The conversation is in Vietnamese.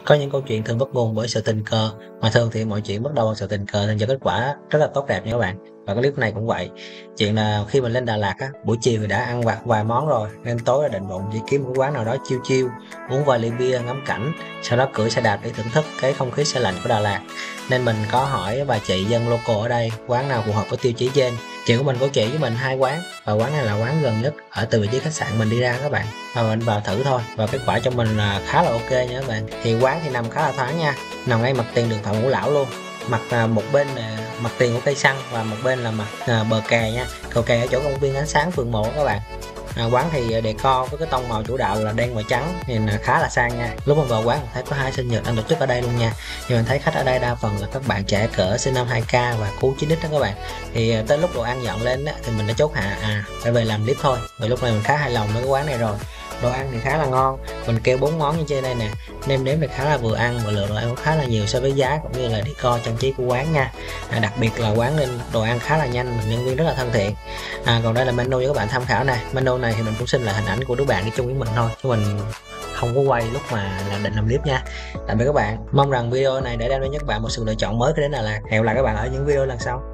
Có những câu chuyện thường bắt nguồn bởi sự tình cờ, mà thường thì mọi chuyện bắt đầu bằng sự tình cờ thường cho kết quả rất là tốt đẹp nha các bạn. Và cái clip này cũng vậy. Chuyện là khi mình lên Đà Lạt á, buổi chiều thì đã ăn vặt vài món rồi, nên tối là định bụng chỉ kiếm một quán nào đó chill chill, uống vài ly bia ngắm cảnh, sau đó cưỡi xe đạp để thưởng thức cái không khí se lạnh của Đà Lạt. Nên mình có hỏi bà chị dân local ở đây quán nào phù hợp với tiêu chí trên. Chị của mình có chỉ với mình hai quán, và quán này là quán gần nhất ở từ vị trí khách sạn mình đi ra các bạn. Và mình vào thử thôi, và kết quả cho mình là khá là ok nha các bạn. Thì quán thì nằm khá là thoáng nha, nằm ngay mặt tiền đường Phạm Ngũ Lão luôn. Một bên là mặt tiền của cây xăng, và một bên là mặt bờ kè nha, cầu kè ở chỗ công viên ánh sáng phường 1 các bạn. Quán thì decor với cái tông màu chủ đạo là đen và trắng, thì khá là sang nha. Lúc mà vào quán mình thấy có 2 sinh nhật đang tổ chức ở đây luôn nha. Nhưng mình thấy khách ở đây đa phần là các bạn trẻ cỡ sinh năm 2K và cú 9X đó các bạn. Thì tới lúc đồ ăn dọn lên á, thì mình đã chốt hạ phải về làm clip thôi. Và lúc này mình khá hài lòng với cái quán này rồi. Đồ ăn thì khá là ngon, mình kêu 4 món như trên đây nè, nêm nếm thì khá là vừa ăn, và lượng đồ ăn cũng khá là nhiều so với giá cũng như là decor trang trí của quán nha. Đặc biệt là quán nên đồ ăn khá là nhanh, nhân viên rất là thân thiện. Còn đây là menu cho các bạn tham khảo này. Menu này thì mình cũng xin là hình ảnh của đứa bạn đi chung với mình thôi, chứ mình không có quay lúc mà định làm clip nha. Tạm biệt các bạn, mong rằng video này đã đem đến cho các bạn một sự lựa chọn mới khi đến Đà Lạt. Hẹn gặp lại các bạn ở những video lần sau.